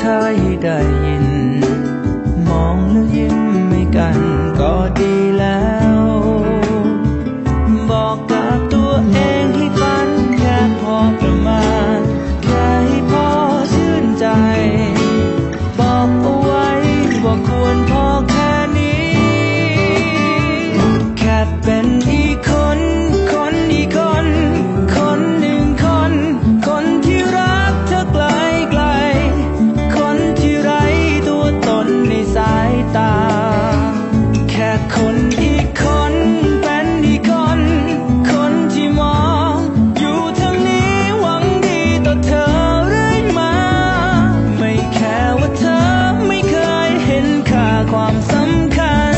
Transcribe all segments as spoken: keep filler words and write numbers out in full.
ท้ายให้ได้ยินมองแล้วยิ้มให้กันก็ดีแล้วบอกกับตัวเองให้ฝันแค่พอประมาณแค่ให้พอชื่นใจบอกเอาไว้ว่าควรพอแค่นี้แค่เป็นอีกคนคนอีกคนคนหนึ่งคนคนที่รักเธอไกลไกลคนที่ไร้ตัวตนในสายตาแค่คนอีกคนเป็นอีกคนคนที่มองอยู่ทางนี้หวังดีต่อเธอเรื่อยมาไม่แค่ว่าเธอไม่เคยเห็นค่าความสำคัญ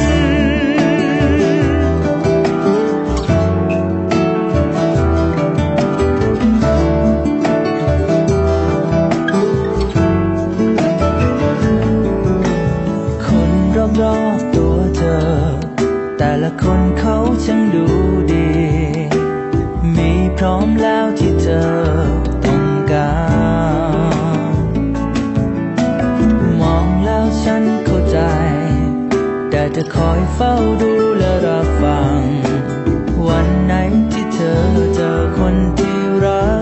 คนรอบๆตัวเธอแต่ละคนเขาช่างดูดีมีพร้อมแล้วที่เธอต้องการมองแล้วฉันเข้าใจแต่จะคอยเฝ้าดูและรับฟังวันไหนที่เธอเจอคนที่รั